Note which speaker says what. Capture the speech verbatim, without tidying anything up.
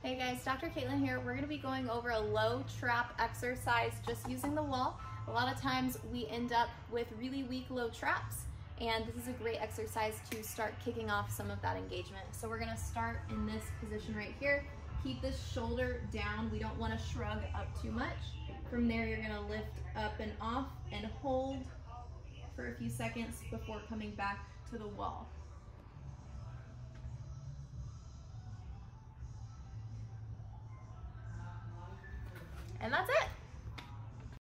Speaker 1: Hey guys, Doctor Caitlin here. We're gonna be going over a low trap exercise just using the wall. A lot of times we end up with really weak low traps, and this is a great exercise to start kicking off some of that engagement. So we're gonna start in this position right here. Keep this shoulder down. We don't wanna shrug up too much. From there, you're gonna lift up and off and hold for a few seconds before coming back to the wall. And that's it.